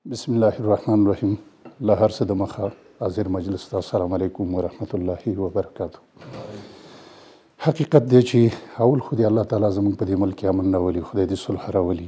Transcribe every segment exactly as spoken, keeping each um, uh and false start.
بسم الله الرحمن الرحیم. له هر څه د مخه حاضر مجلس ته السلام علیکم ورحمت الله وبرکاتو. حقیقت دی چې اول خو دی الله تعالی زموږ په دې ملک کې امن راولي، خدای دې صلح راولي.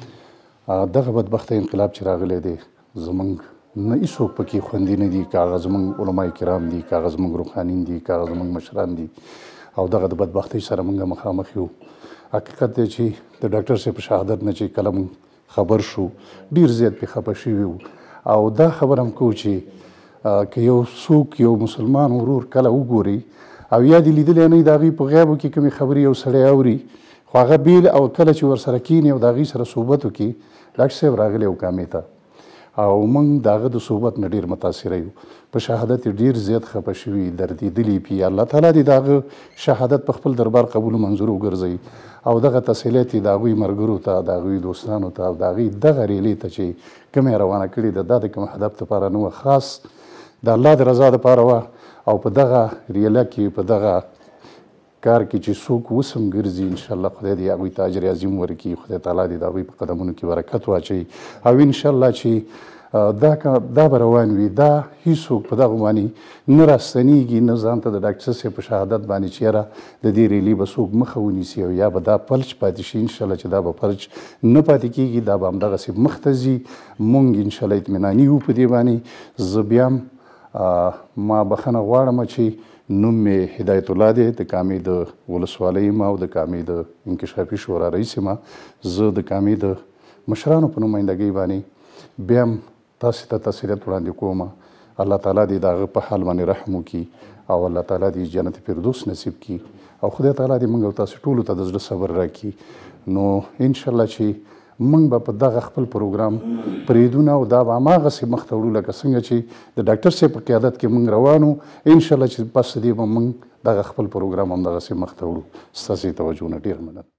دغه بدبخته انقلاب چې راغلی دی زموږ نه هېڅوک پکې خوندي نه دي، که هغه زموږ علما کرام دي، که هغه زموږ روحانین دي، که هغه زموږ مشران دي، او دغه د بدبختۍ سره موږ مخامخ یو. حقیقت دی چې د ډاکټر صاحب په شهادت نه چې کله موږ خبر شو ډیر زیات پې خفه شوي وو، او دا خبر هم کوو چې که یو څوک یو مسلمان ورور کله وګوري او یا دې لیدلی نه وي د هغوی په غیابو کې کومې خبرې یو سړی اوري، خو هغه بیل او کله چې ورسره کښېني او د هغوی سره صحبت وکړي، ډاکټر صاحب راغلی و کامې ته او موږ د هغه د صحبت نه ډېر متاثره یو. په شهادت یې ډېر زیات خفه شوي، دردېدلي پې. الله تعالی دې د هغه شهادت په خپل دربار قبول منظور وګرځوي او دغه تسلیت یې د هغوی ملګرو ته، د هغوی دوستانو ته او د هغوی دغه ریلې ته چې کومه یې روانه کړې ده، دا د کوم هدف دپاره نه وه، خاص د الله د رضا دپاره وه. او په دغه ریله کې، په دغه کار کې چې څوک اوس هم ګرځي، انشاءالله خدای دې هغوی ته اجر عظیم ورکړي، خدای تعالی دې د هغوی په قدمونو کې برکت واچوي، او انشاءالله چې دا دا به روان وي. دا هېڅوک په دغه باندې نه راستنېږي، نه ځان ته د ډاکټر صاحب په شهادت باندې چې یاره د دې ریلې به څوک مخه ونیسي او یا به دا فلج پاتې شي. انشاءالله چې دا به فلج نه پاتې کېږي، دا به همدغسې مخته ځي. مونږ انشاءالله اطمیناني یو په دې باندې. زه بیا هم ما بخښنه غواړم چې نوم مې هدایت الله دی، د کامې د ولسوالۍ یم او د کامې د انکشافي شورا رئیس یم. زه د کامې د مشرانو په نمایندګۍ باندې بیا هم تاسې ته تسلیت وړاندې کوم. الله تعالی دې د هغه په حال باندې رحم وکړي او الله تعالی دې جنت فردوس نصیب کړي او خدای تعالی دې موږ او تاسې ټولو ته د زړه صبر راکړي. نو انشاءالله چې موږ به په دغه خپل پروګرام پرېږدو نه، او دا به هماغسې مخته وړو لکه څنګه چې د ډاکټر صاحب په قیادت کې موږ روان وو. انشاءالله چې پس دې به موږ دغه خپل پروګرام همدغسې مخته وړو. ستاسې توجه نه ډېر مننه.